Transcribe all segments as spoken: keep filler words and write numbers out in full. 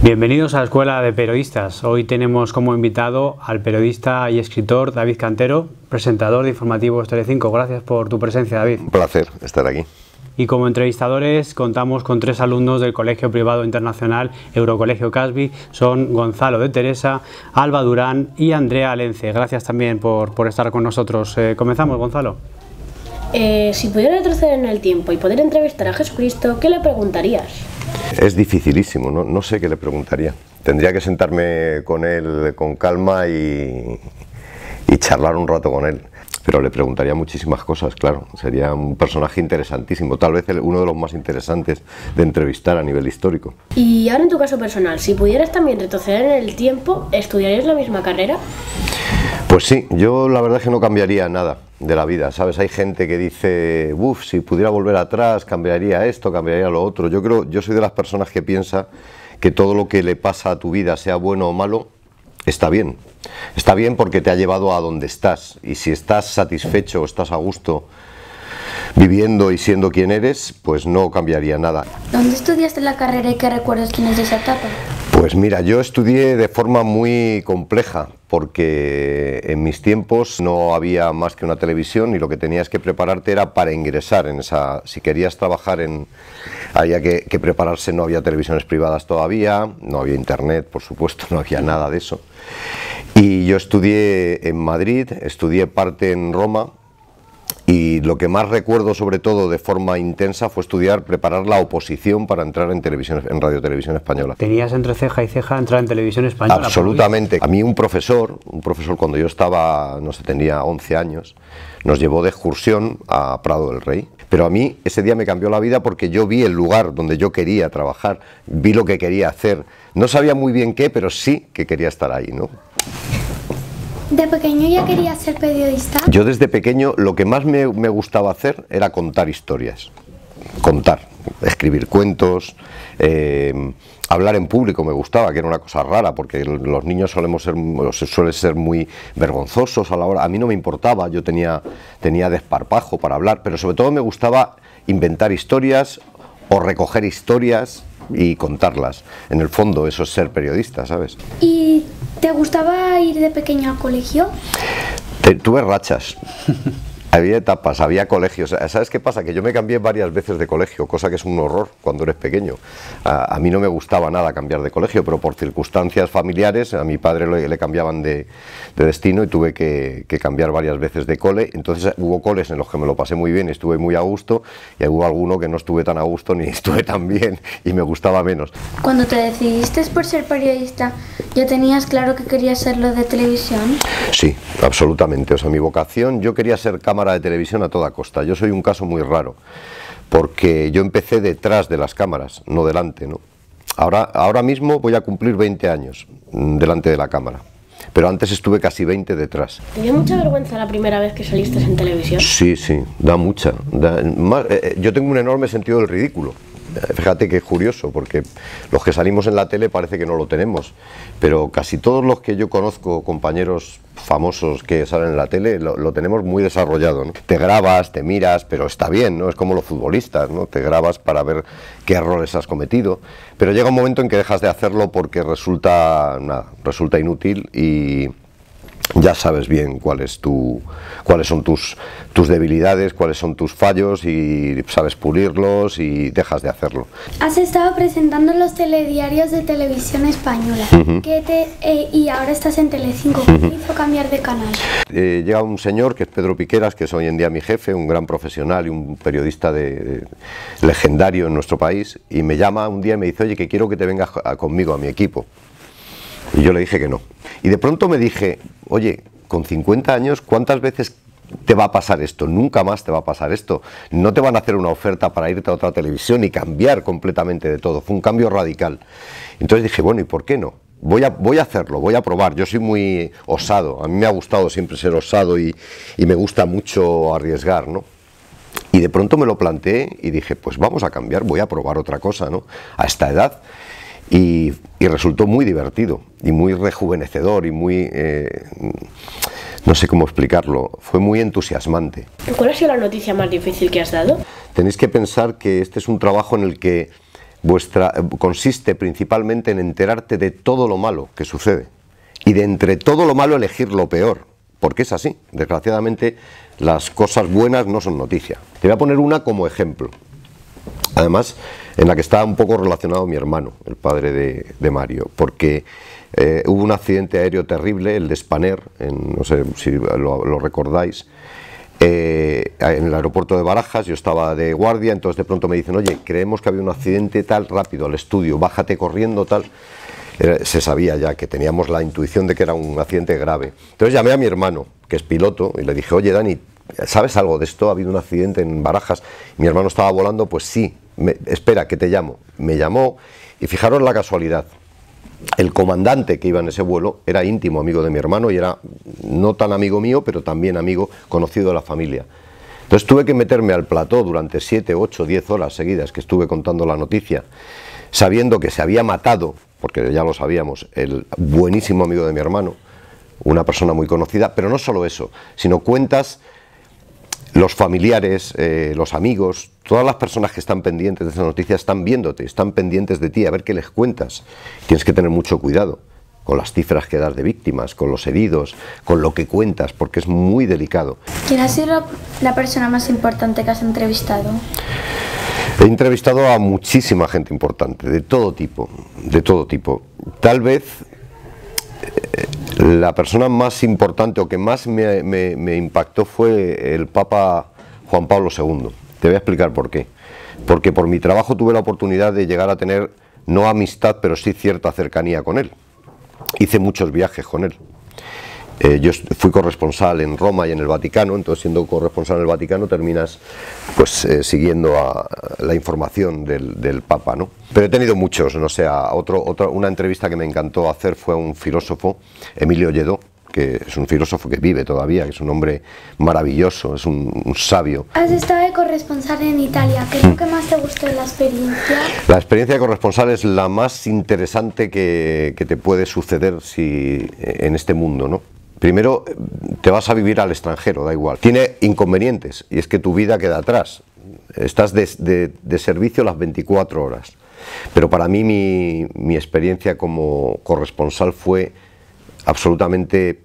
Bienvenidos a la Escuela de Periodistas. Hoy tenemos como invitado al periodista y escritor David Cantero, presentador de Informativos Telecinco. Gracias por tu presencia, David. Un placer estar aquí. Y como entrevistadores contamos con tres alumnos del Colegio Privado Internacional Eurocolegio Casby. Son Gonzalo de Teresa, Alba Durán y Andrea Alence. Gracias también por, por estar con nosotros. Eh, comenzamos, Gonzalo. Eh, si pudiera retroceder en el tiempo y poder entrevistar a Jesucristo, ¿qué le preguntarías? Es dificilísimo, no, no sé qué le preguntaría. Tendría que sentarme con él con calma y, y charlar un rato con él. Pero le preguntaría muchísimas cosas, claro. Sería un personaje interesantísimo, tal vez el, uno de los más interesantes de entrevistar a nivel histórico. Y ahora en tu caso personal, si pudieras también retroceder en el tiempo, ¿estudiarías la misma carrera? Pues sí, yo la verdad es que no cambiaría nada de la vida, ¿sabes? Hay gente que dice, uff, si pudiera volver atrás, cambiaría esto, cambiaría lo otro. Yo creo, yo soy de las personas que piensa que todo lo que le pasa a tu vida, sea bueno o malo, está bien. Está bien porque te ha llevado a donde estás, y si estás satisfecho o estás a gusto viviendo y siendo quien eres, pues no cambiaría nada. ¿Dónde estudiaste la carrera y qué recuerdos tienes de esa etapa? Pues mira, yo estudié de forma muy compleja, porque en mis tiempos no había más que una televisión y lo que tenías que prepararte era para ingresar en esa. Si querías trabajar en. Había que, que prepararse, no había televisiones privadas todavía, no había internet, por supuesto, no había nada de eso. Y yo estudié en Madrid, estudié parte en Roma. Y lo que más recuerdo, sobre todo de forma intensa, fue estudiar, preparar la oposición para entrar en televisión, en Radio Televisión Española. ¿Tenías entre ceja y ceja entrar en Televisión Española? Absolutamente. A mí un profesor, un profesor cuando yo estaba, no sé, tenía once años, nos llevó de excursión a Prado del Rey. Pero a mí ese día me cambió la vida porque yo vi el lugar donde yo quería trabajar, vi lo que quería hacer. No sabía muy bien qué, pero sí que quería estar ahí, ¿no? ¿De pequeño ya querías ser periodista? Yo desde pequeño lo que más me, me gustaba hacer era contar historias, contar, escribir cuentos, eh, hablar en público me gustaba, que era una cosa rara, porque los niños solemos ser, suelen ser muy vergonzosos a la hora. A mí no me importaba, yo tenía, tenía desparpajo para hablar, pero sobre todo me gustaba inventar historias o recoger historias y contarlas. En el fondo eso es ser periodista, ¿sabes? ¿Y te gustaba ir de pequeño al colegio? Te, tuve rachas. Había etapas, había colegios. ¿Sabes qué pasa? Que yo me cambié varias veces de colegio, cosa que es un horror cuando eres pequeño. A, a mí no me gustaba nada cambiar de colegio, pero por circunstancias familiares a mi padre le, le cambiaban de, de destino y tuve que, que cambiar varias veces de cole. Entonces hubo coles en los que me lo pasé muy bien y estuve muy a gusto, y hubo alguno que no estuve tan a gusto ni estuve tan bien y me gustaba menos. Cuando te decidiste por ser periodista, ¿ya tenías claro que querías ser lo de televisión? Sí, absolutamente. O sea, mi vocación, yo quería ser cámara de televisión a toda costa. Yo soy un caso muy raro, porque yo empecé detrás de las cámaras, no delante, ¿no? Ahora, ahora mismo voy a cumplir veinte años delante de la cámara, pero antes estuve casi veinte detrás. ¿Te dio mucha vergüenza la primera vez que saliste en televisión? Sí, sí, da mucha. Da, más, eh, yo tengo un enorme sentido del ridículo. Fíjate que es curioso, porque los que salimos en la tele parece que no lo tenemos, pero casi todos los que yo conozco, compañeros famosos que salen en la tele, lo, lo tenemos muy desarrollado, ¿no? Te grabas, te miras, pero está bien, ¿no? Es como los futbolistas, ¿no? Te grabas para ver qué errores has cometido, pero llega un momento en que dejas de hacerlo porque resulta, nada, resulta inútil y ya sabes bien cuál es tu, cuáles son tus, tus debilidades, cuáles son tus fallos y sabes pulirlos y dejas de hacerlo. Has estado presentando los telediarios de Televisión Española, uh-huh. que te, eh, y ahora estás en Telecinco. ¿Qué te hizo cambiar de canal? Eh, llega un señor que es Pedro Piqueras, que es hoy en día mi jefe, un gran profesional y un periodista de, de, legendario en nuestro país, y me llama un día y me dice, oye, que quiero que te vengas a, conmigo a mi equipo. Y yo le dije que no. Y de pronto me dije, oye, con cincuenta años, ¿cuántas veces te va a pasar esto? Nunca más te va a pasar esto. No te van a hacer una oferta para irte a otra televisión y cambiar completamente de todo. Fue un cambio radical. Entonces dije, bueno, ¿y por qué no? Voy a, voy a hacerlo, voy a probar. Yo soy muy osado. A mí me ha gustado siempre ser osado y, y me gusta mucho arriesgar, ¿no? Y de pronto me lo planteé y dije, pues vamos a cambiar, voy a probar otra cosa, ¿no? A esta edad. Y, y resultó muy divertido y muy rejuvenecedor y muy, eh, no sé cómo explicarlo, fue muy entusiasmante. ¿Cuál ha sido la noticia más difícil que has dado? Tenéis que pensar que este es un trabajo en el que vuestra, consiste principalmente en enterarte de todo lo malo que sucede y de entre todo lo malo elegir lo peor, porque es así. Desgraciadamente las cosas buenas no son noticia. Te voy a poner una como ejemplo, además en la que está un poco relacionado mi hermano, el padre de, de Mario, porque eh, hubo un accidente aéreo terrible, el de Spanair, en, no sé si lo, lo recordáis, eh, en el aeropuerto de Barajas. Yo estaba de guardia, entonces de pronto me dicen, oye, creemos que había un accidente, tal, rápido al estudio, bájate corriendo, tal. Era, se sabía ya que teníamos la intuición de que era un accidente grave. Entonces llamé a mi hermano, que es piloto, y le dije, oye Dani, ¿sabes algo de esto? ¿Ha habido un accidente en Barajas? Y mi hermano estaba volando. Pues sí, me, espera, que te llamo. Me llamó y fijaros la casualidad. El comandante que iba en ese vuelo era íntimo amigo de mi hermano y era no tan amigo mío, pero también amigo conocido de la familia. Entonces tuve que meterme al plató durante siete, ocho, diez horas seguidas que estuve contando la noticia, sabiendo que se había matado, porque ya lo sabíamos, el buenísimo amigo de mi hermano, una persona muy conocida, pero no solo eso, sino cuentas los familiares, eh, los amigos, todas las personas que están pendientes de esa noticia están viéndote, están pendientes de ti, a ver qué les cuentas. Tienes que tener mucho cuidado con las cifras que das de víctimas, con los heridos, con lo que cuentas, porque es muy delicado. ¿Quién ha sido la persona más importante que has entrevistado? He entrevistado a muchísima gente importante, de todo tipo, de todo tipo. Tal vez eh, la persona más importante o que más me, me, me impactó fue el Papa Juan Pablo segundo. Te voy a explicar por qué. Porque por mi trabajo tuve la oportunidad de llegar a tener, no amistad, pero sí cierta cercanía con él. Hice muchos viajes con él. Eh, yo fui corresponsal en Roma y en el Vaticano, entonces siendo corresponsal en el Vaticano terminas pues eh, siguiendo a, a la información del, del Papa, ¿no? Pero he tenido muchos, no sé, otro, otra, una entrevista que me encantó hacer fue a un filósofo, Emilio Lledó, que es un filósofo que vive todavía, que es un hombre maravilloso, es un, un sabio. Has estado de corresponsal en Italia, ¿qué es lo que más te gustó de la experiencia? La experiencia de corresponsal es la más interesante que, que te puede suceder si, en este mundo, ¿no? Primero, te vas a vivir al extranjero, da igual. Tiene inconvenientes, y es que tu vida queda atrás. Estás de, de, de servicio las veinticuatro horas. Pero para mí mi, mi experiencia como corresponsal fue absolutamente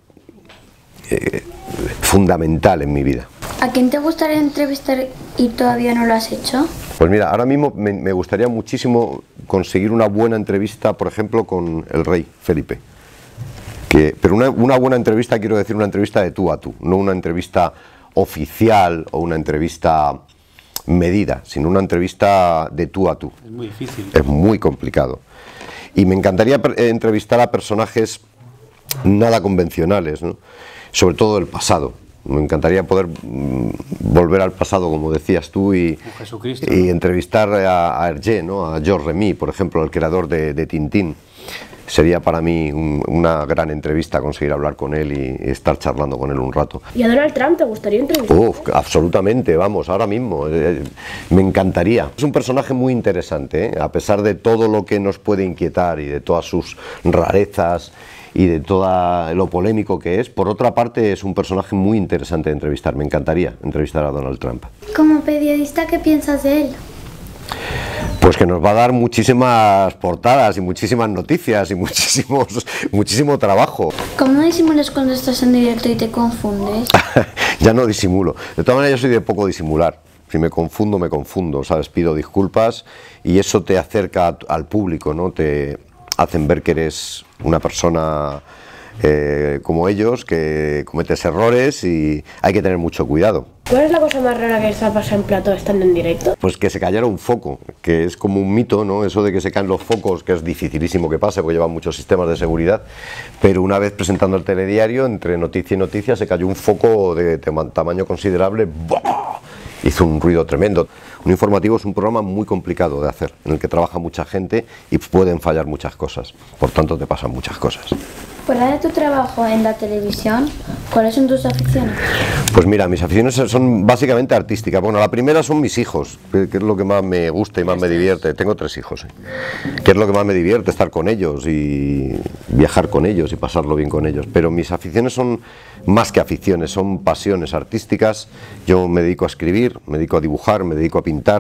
eh, fundamental en mi vida. ¿A quién te gustaría entrevistar y todavía no lo has hecho? Pues mira, ahora mismo me, me gustaría muchísimo conseguir una buena entrevista, por ejemplo, con el rey Felipe. Que, pero una, una buena entrevista, quiero decir, una entrevista de tú a tú, no una entrevista oficial o una entrevista medida, sino una entrevista de tú a tú. Es muy difícil. Es muy complicado. Y me encantaría entrevistar a personajes nada convencionales, ¿no? Sobre todo del pasado. Me encantaría poder mm, volver al pasado, como decías tú, y, Jesucristo, y ¿no? entrevistar a, a Hergé, ¿no? A Georges Remy, por ejemplo, el creador de, de Tintín. Sería para mí un, una gran entrevista conseguir hablar con él y, y estar charlando con él un rato. ¿Y a Donald Trump te gustaría entrevistar? Uf, absolutamente, vamos, ahora mismo, eh, me encantaría. Es un personaje muy interesante, ¿eh? A pesar de todo lo que nos puede inquietar y de todas sus rarezas y de todo lo polémico que es, por otra parte es un personaje muy interesante de entrevistar. Me encantaría entrevistar a Donald Trump. Como periodista, ¿qué piensas de él? Pues que nos va a dar muchísimas portadas y muchísimas noticias y muchísimos, muchísimo trabajo. ¿Cómo disimulas cuando estás en directo y te confundes? Ya no disimulo. De todas maneras yo soy de poco disimular. Si me confundo, me confundo, ¿sabes? Pido disculpas y eso te acerca al público, ¿no? Te hacen ver que eres una persona eh, como ellos, que cometes errores y hay que tener mucho cuidado. ¿Cuál es la cosa más rara que está pasando en plató estando en directo? Pues que se cayera un foco, que es como un mito, ¿no? Eso de que se caen los focos, que es dificilísimo que pase porque llevan muchos sistemas de seguridad, pero una vez presentando el telediario, entre noticia y noticia, se cayó un foco de tamaño considerable. ¡Bah! Hizo un ruido tremendo. Un informativo es un programa muy complicado de hacer, en el que trabaja mucha gente y pueden fallar muchas cosas, por tanto te pasan muchas cosas. Fuera de tu trabajo en la televisión, ¿cuáles son tus aficiones? Pues mira, mis aficiones son básicamente artísticas. Bueno, la primera son mis hijos, que es lo que más me gusta y más me divierte. Tengo tres hijos, ¿eh? Que es lo que más me divierte, estar con ellos y viajar con ellos y pasarlo bien con ellos. Pero mis aficiones son más que aficiones, son pasiones artísticas. Yo me dedico a escribir, me dedico a dibujar, me dedico a pintar.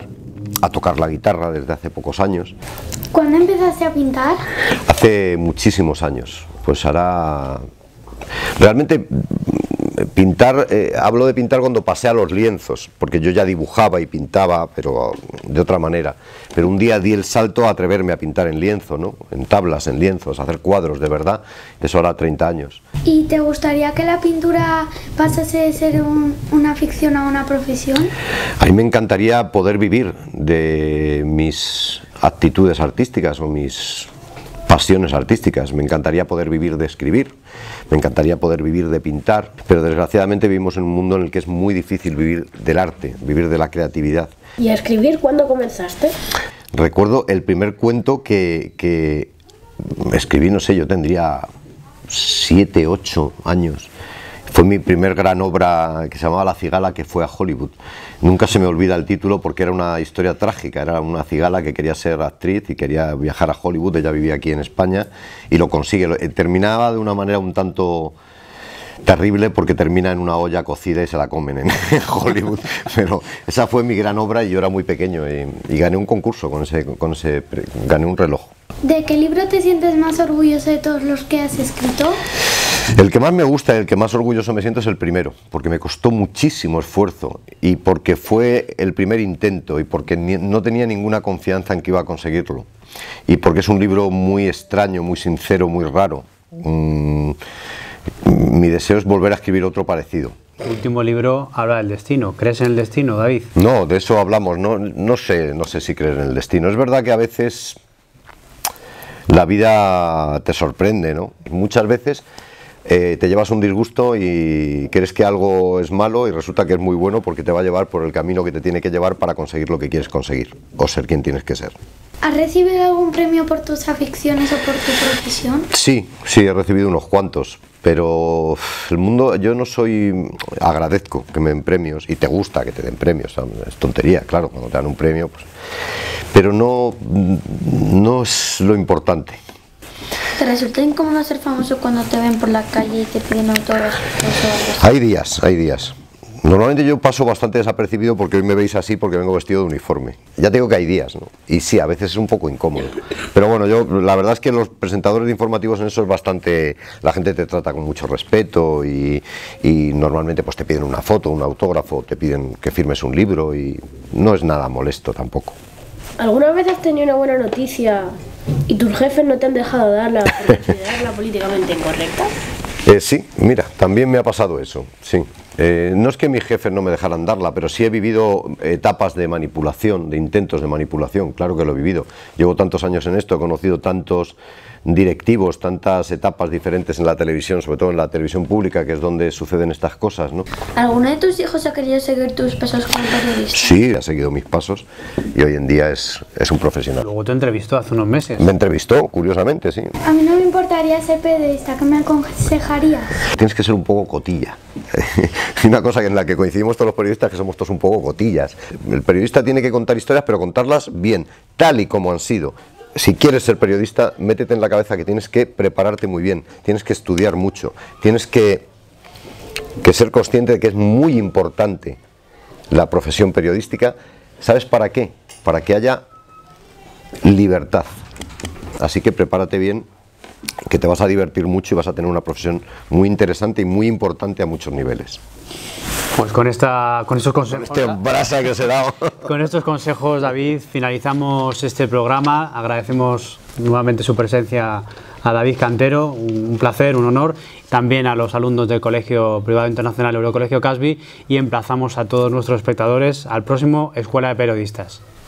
a tocar la guitarra desde hace pocos años. ¿Cuándo empezaste a pintar? Hace muchísimos años, pues hará... Realmente pintar, eh, hablo de pintar cuando pasé a los lienzos, porque yo ya dibujaba y pintaba, pero de otra manera. Pero un día di el salto a atreverme a pintar en lienzo, ¿no? En tablas, en lienzos, a hacer cuadros de verdad, eso hará treinta años. ¿Y te gustaría que la pintura pasase de ser un, una ficción a una profesión? A mí me encantaría poder vivir de mis actitudes artísticas o mis pasiones artísticas. Me encantaría poder vivir de escribir, me encantaría poder vivir de pintar, pero desgraciadamente vivimos en un mundo en el que es muy difícil vivir del arte, vivir de la creatividad. ¿Y a escribir cuándo comenzaste? Recuerdo el primer cuento que, que escribí, no sé, yo tendría siete, ocho años. Fue mi primer gran obra que se llamaba La cigala que fue a Hollywood. Nunca se me olvida el título porque era una historia trágica, era una cigala que quería ser actriz y quería viajar a Hollywood, ella vivía aquí en España y lo consigue. Terminaba de una manera un tanto terrible porque termina en una olla cocida y se la comen en Hollywood, pero esa fue mi gran obra y yo era muy pequeño y, y gané un concurso con ese, con ese, gané un reloj. ¿De qué libro te sientes más orgulloso de todos los que has escrito? El que más me gusta y el que más orgulloso me siento es el primero, porque me costó muchísimo esfuerzo y porque fue el primer intento y porque ni, no tenía ninguna confianza en que iba a conseguirlo y porque es un libro muy extraño, muy sincero, muy raro. Mm, mi deseo es volver a escribir otro parecido. El último libro habla del destino. ¿Crees en el destino, David? No, de eso hablamos. No, no sé, no sé si creer en el destino. Es verdad que a veces la vida te sorprende, ¿no? Muchas veces eh, te llevas un disgusto y crees que algo es malo y resulta que es muy bueno porque te va a llevar por el camino que te tiene que llevar para conseguir lo que quieres conseguir o ser quien tienes que ser. ¿Has recibido algún premio por tus aficiones o por tu profesión? Sí, sí, he recibido unos cuantos, pero el mundo, yo no soy, agradezco que me den premios y te gusta que te den premios, es tontería, claro, cuando te dan un premio, pues, pero no, no es lo importante. ¿Te resulta incómodo ser famoso cuando te ven por la calle y te piden autógrafos? Hay días, hay días. Normalmente yo paso bastante desapercibido porque hoy me veis así porque vengo vestido de uniforme. Ya te digo que hay días, ¿no? Y sí, a veces es un poco incómodo. Pero bueno, yo la verdad es que los presentadores de informativos en eso es bastante... La gente te trata con mucho respeto y, y normalmente pues te piden una foto, un autógrafo, te piden que firmes un libro y no es nada molesto tampoco. ¿Alguna vez has tenido una buena noticia y tus jefes no te han dejado darla por considerarla políticamente incorrecta? Eh, sí, mira, también me ha pasado eso, sí. Eh, no es que mis jefes no me dejaran darla, pero sí he vivido etapas de manipulación, de intentos de manipulación, claro que lo he vivido. Llevo tantos años en esto, he conocido tantos directivos, tantas etapas diferentes en la televisión, sobre todo en la televisión pública, que es donde suceden estas cosas, ¿no? ¿Alguno de tus hijos ha querido seguir tus pasos como periodista? Sí, ha seguido mis pasos y hoy en día es, es un profesional. Luego te entrevistó hace unos meses. Me entrevistó, curiosamente, sí. A mí no me importaría ser periodista, ¿qué me aconsejarías? Tienes que ser un poco cotilla. Una cosa en la que coincidimos todos los periodistas, que somos todos un poco cotillas. El periodista tiene que contar historias, pero contarlas bien, tal y como han sido. Si quieres ser periodista, métete en la cabeza que tienes que prepararte muy bien, tienes que estudiar mucho, tienes que, que ser consciente de que es muy importante la profesión periodística. ¿Sabes para qué? Para que haya libertad. Así que prepárate bien, que te vas a divertir mucho y vas a tener una profesión muy interesante y muy importante a muchos niveles. Pues con, esta, con estos consejos, Este brasa que os he dado. Con estos consejos, David, finalizamos este programa. Agradecemos nuevamente su presencia a David Cantero, un placer, un honor. También a los alumnos del Colegio Privado Internacional Eurocolegio Casby y emplazamos a todos nuestros espectadores al próximo Escuela de Periodistas.